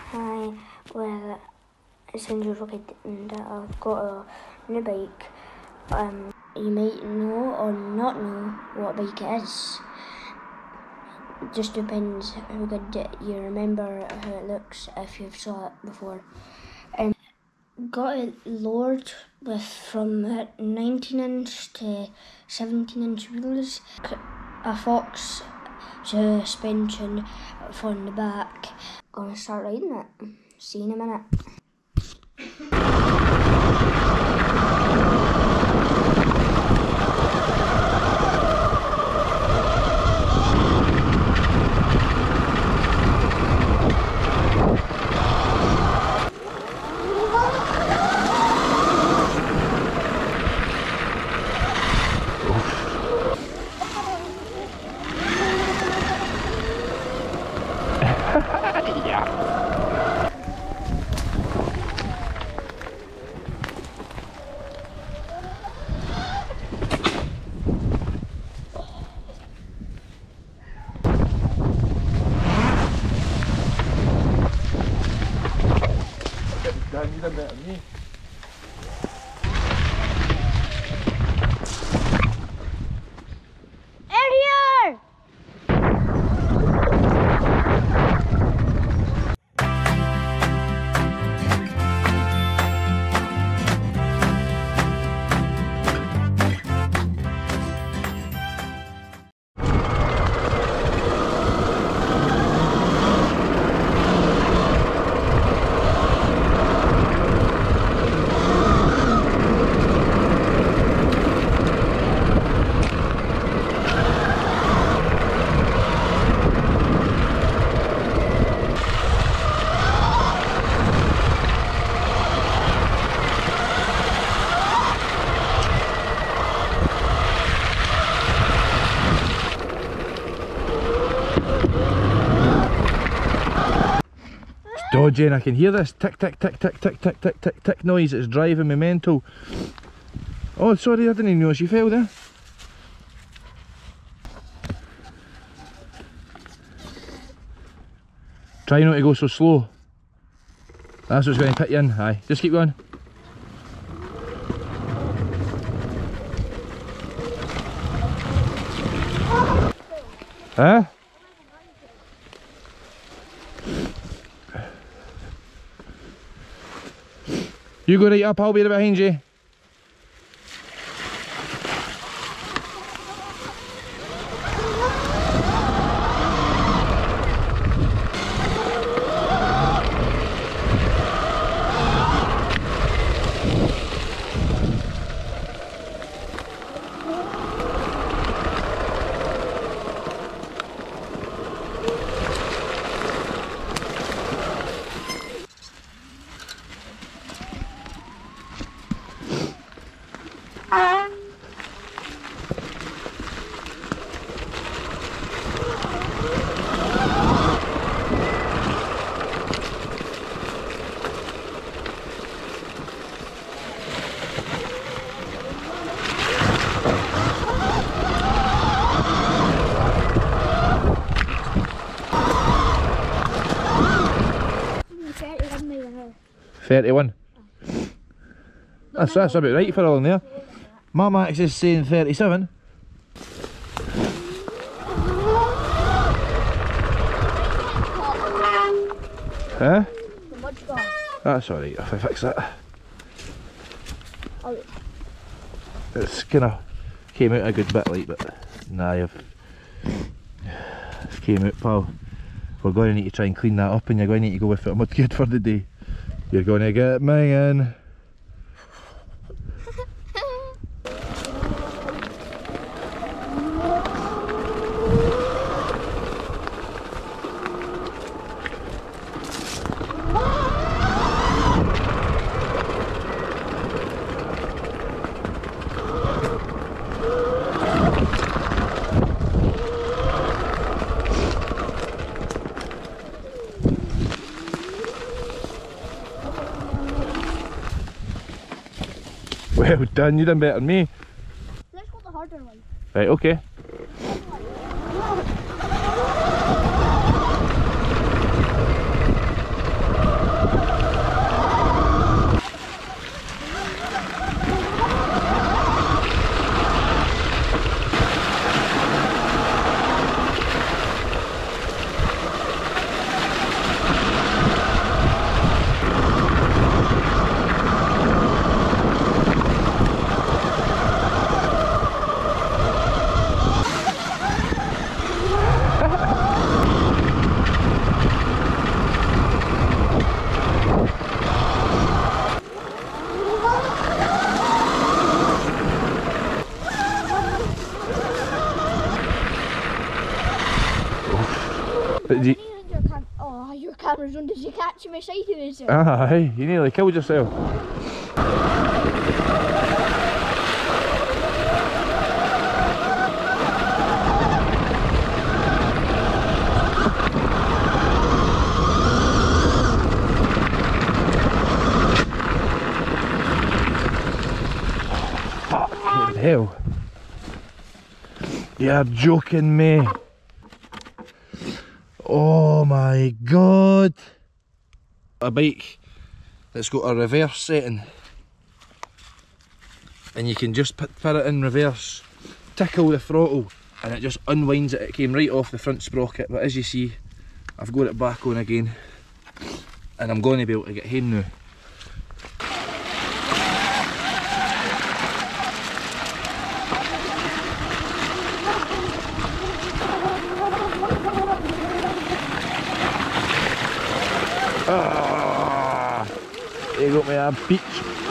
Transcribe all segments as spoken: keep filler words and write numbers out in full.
Hi, well, it's Andrew Rocket and I've got a new bike. Um, you might know or not know what bike it is. It just depends how good you remember how it looks if you've saw it before. Um, got it lowered with from nineteen inch to seventeen inch wheels, a Fox suspension from the back. Gonna start riding it. See you in a minute. Dan, you done better than me. Earlier! Dodgy, and I can hear this tick tick tick tick tick tick tick tick tick noise. It's driving me mental. Oh, sorry, I didn't even know she fell there. Try not to go so slow. That's what's going to put you in. Aye, just keep going. Huh? You go right up, I'll be right behind you. thirty-one. That's, that's about right for along there. My max is saying thirty-seven. Huh? That's alright if I fix that. It's kinda came out a good bit like, but nah, you've it's came out, pal. We're going to need to try and clean that up, and you're going to need to go with it mudkid for the day. You're going to get minging. Well done, you done better than me. Let's go the harder one. Right, okay. camera zone, did you catch me sideways? Aye, you nearly killed yourself. Fuck hell. You're joking me. Oh my god. A bike that's got a reverse setting, and you can just put, put it in reverse, tickle the throttle, and it just unwinds it. It came right off the front sprocket, but as you see, I've got it back on again, and I'm going to be able to get home now. Ah, you got me a peach.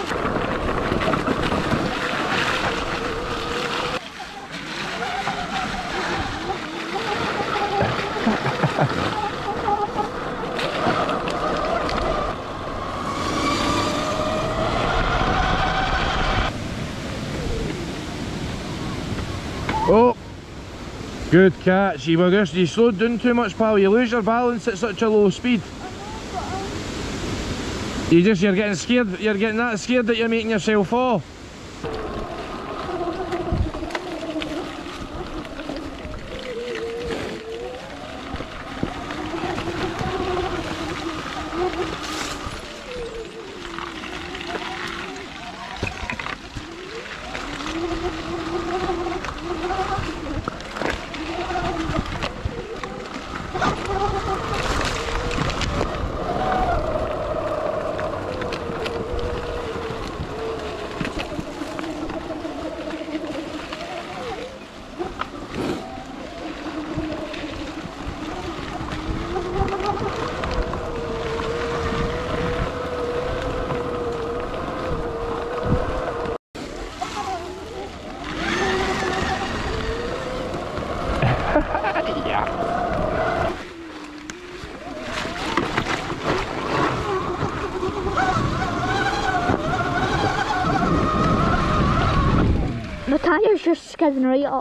Oh, good catch. You were just, you slowed down too much, pal. You lose your balance at such a low speed. You just, you're getting scared, you're getting that scared that you're making yourself fall. The tyre's just skidding right up.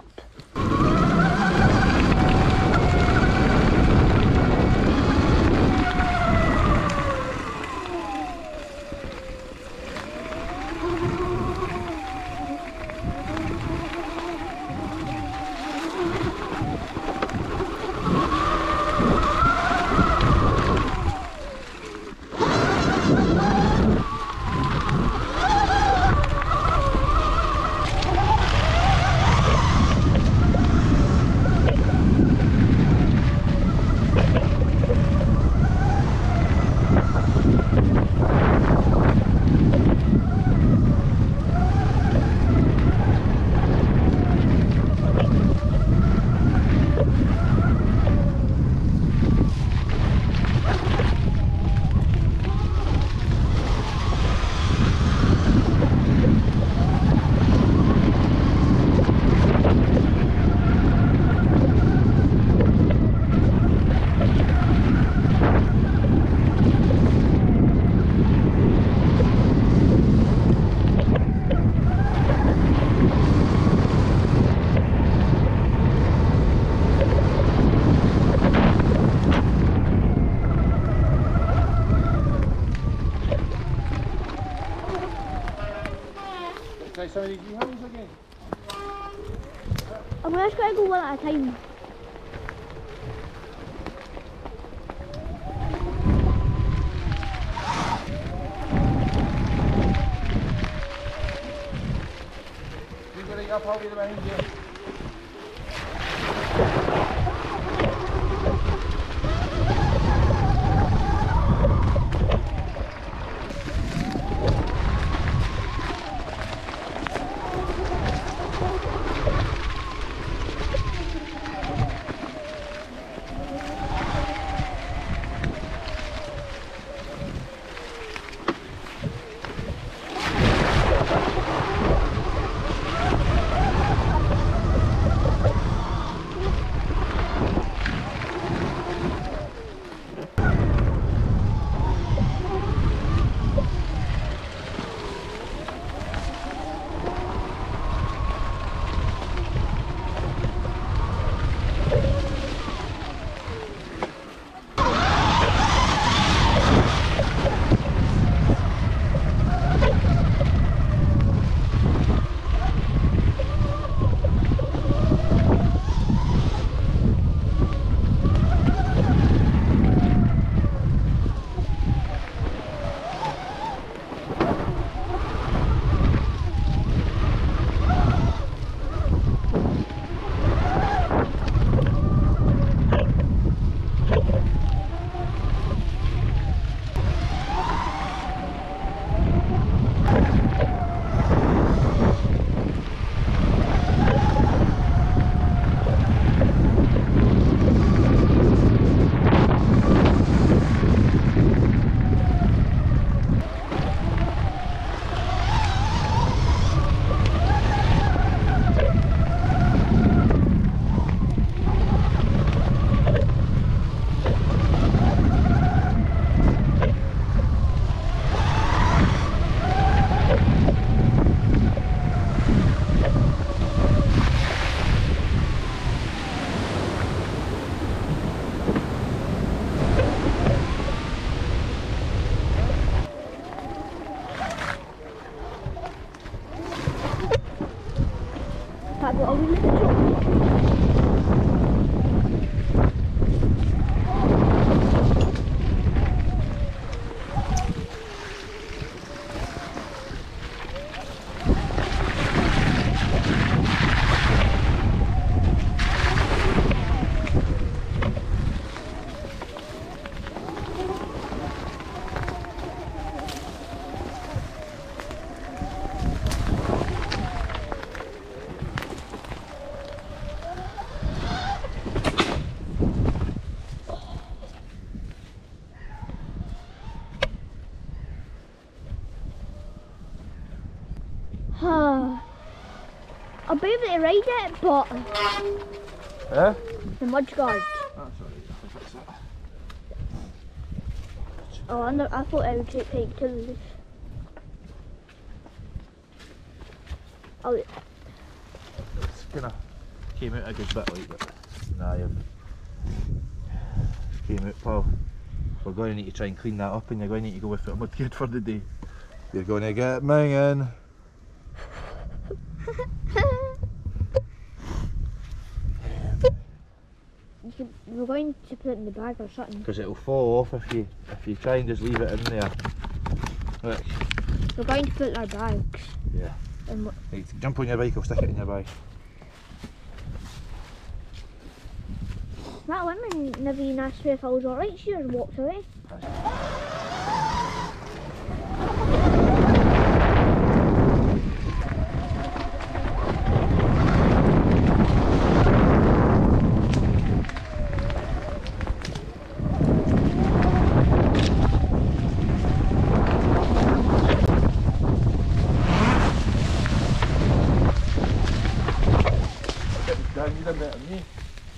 Try some of these hands again. I'm just going to go one at a time. You're going to get up, I'll be behind you. I'll be able to ride it, but Eh? the mud guard. That's alright, I think that's it. Oh, I, know, I thought it would take time to. Oh, It's kinda came out a good bit like but nah you've came out pal. We're going to need to try and clean that up and you're going to need to go with it a mudkid for the day. You're going to get minging. We're going to put it in the bag or something. Because it'll fall off if you if you try and just leave it in there. Look. We're going to put it in our bags. Yeah. And Right, jump on your bike, I'll stick it in your bag. that woman never even asked me if I was alright, she just walked away. Dan, you done better than me.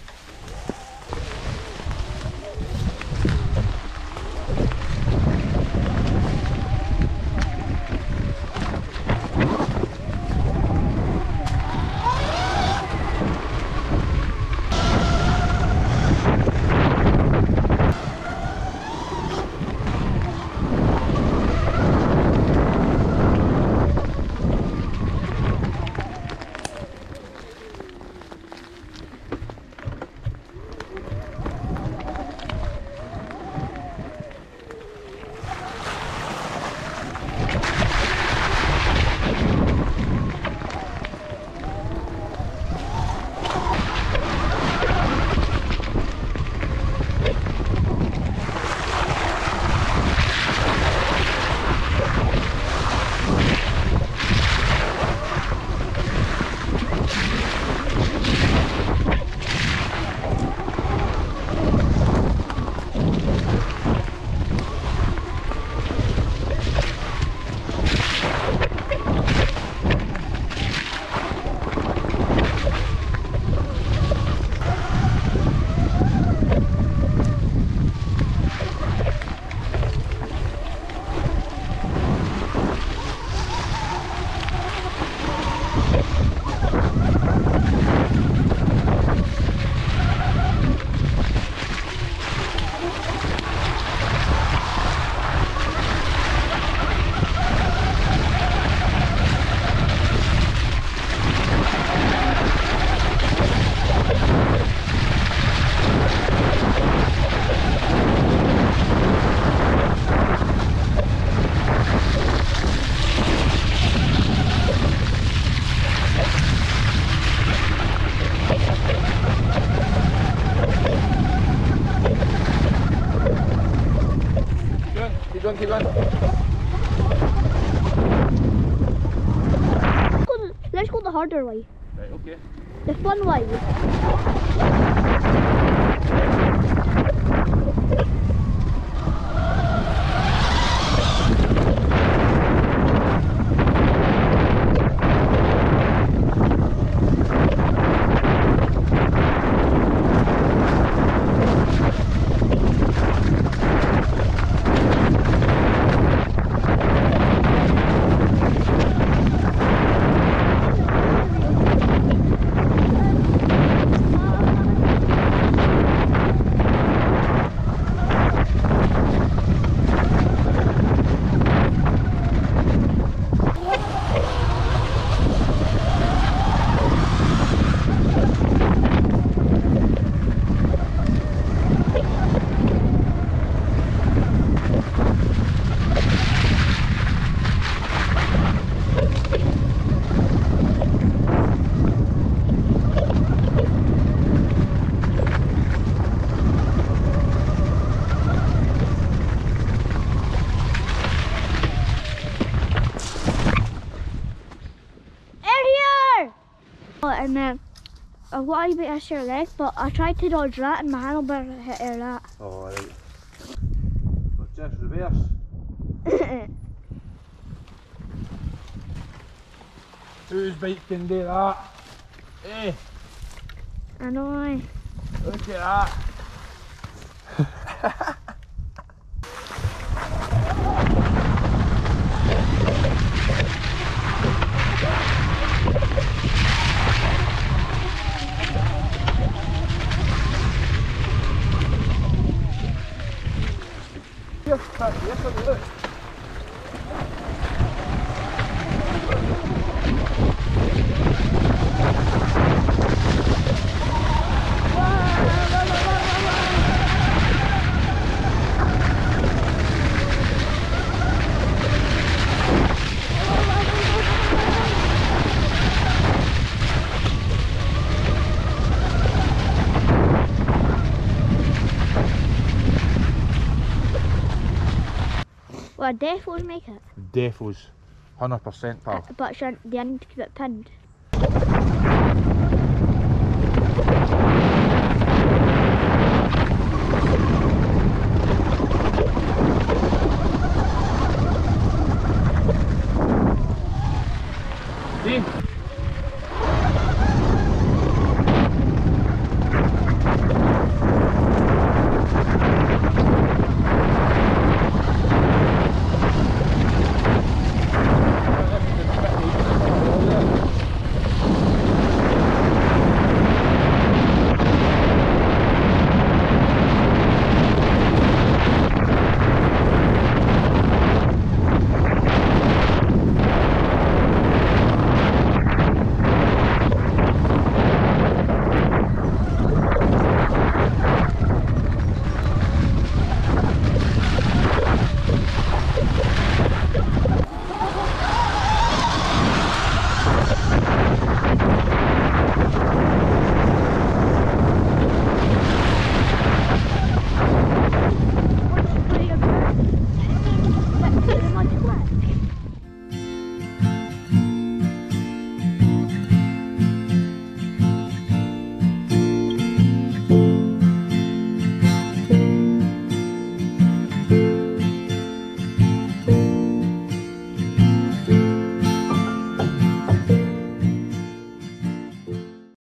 Keep going, keep going. Let's go the harder way. Right, okay. The fun way. And then I wanted a bit extra leg, but I tried to dodge that and my handlebar hit her that. Oh, right. Well, just reverse. Whose bike can do that? Eh? I know. Look at that. Yes, yes, look. Well, defos make it. Defos, one hundred percent pal. Uh, but shouldn't they need to keep it pinned?